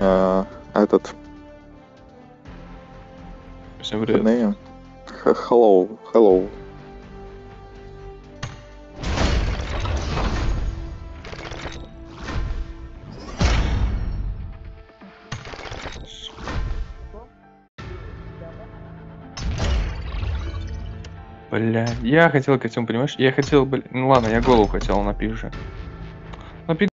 Этот... Всем привет. Hello. Бля, я хотел ко всему, понимаешь? Я хотел, ну ладно, я голову хотел напить же. Напить.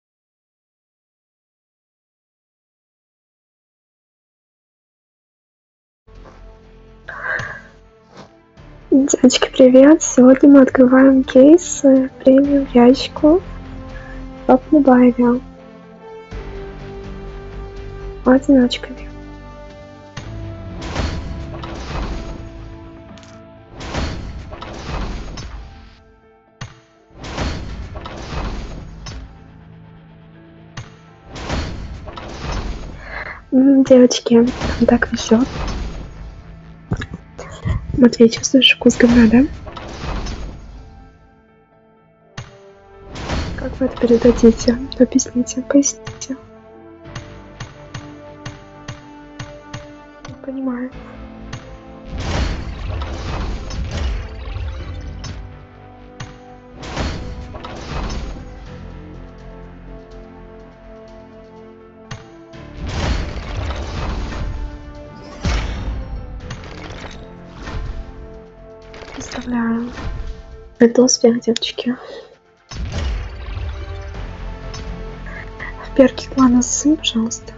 Девочки, привет! Сегодня мы открываем кейс премиум ящику в мобайле одиночками. Девочки, нам так везет. Матвей, чувствуешь вкус говна, да? Как вы это передадите? Объясните, поясните. Не понимаю. Поздравляю. Это успех, девочки. В перки клана сын, пожалуйста.